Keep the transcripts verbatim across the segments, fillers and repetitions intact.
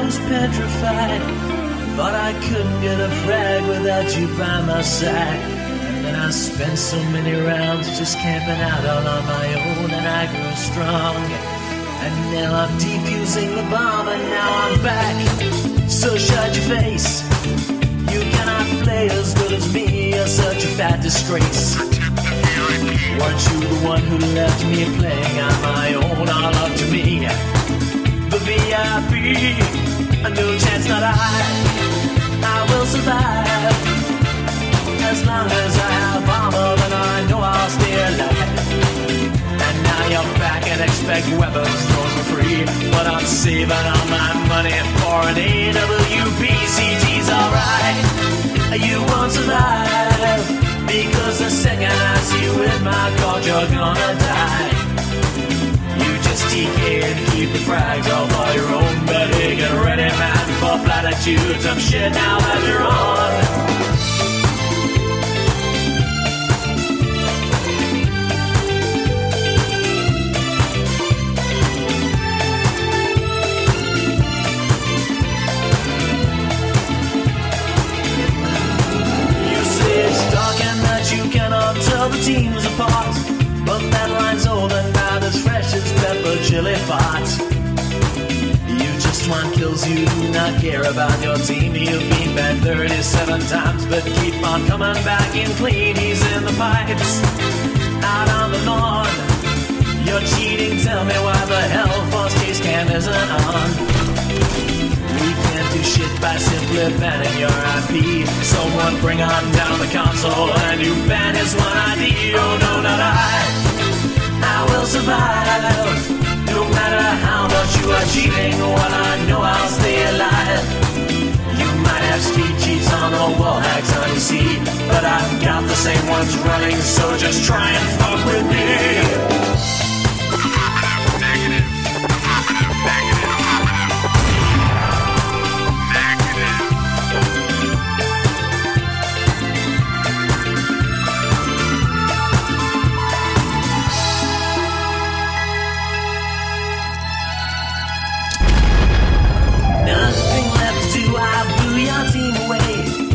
was petrified. Thought I couldn't get a frag without you by my side. And then I spent so many rounds just camping out all on my own, and I grew strong. And now I'm defusing the bomb, and now I'm back. So shut your face. You cannot play as good as me. You're such a fat disgrace. Weren't you the one who left me playing on my own, all up to me? The V I P, a new chance, not I. I will survive. As long as I have armor, then I know I'll stay alive. And now you're back and expect weapons thrown for free. But I'm saving all my money for an A W P. C T's alright. You won't survive, because the second I see you in my court, you're gonna die. You just T K and keep the frags all for your own. But hey, get ready, man, for platitudes. I'm shit now that you're on. You cannot tell the teams apart, but that line's old and not as fresh as pepper chili fart. You just want kills, you do not care about your team. You've been banned thirty-seven times, but keep on coming back in clean. He's in the pipes, out on the lawn. You're cheating, tell me why the hell Force Case Cam isn't on. We can't do shit by simply banning your I P. Someone bring on down the console and you ban his one I D. Oh no, not I. I will survive. No matter how much you are cheating, well I know I'll stay alive. You might have speed cheats on the wall hacks on your seat, but I've got the same ones running, so just try and fuck with me.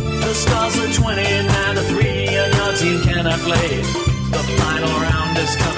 twenty-nine to three and your team cannot play. The final round is coming.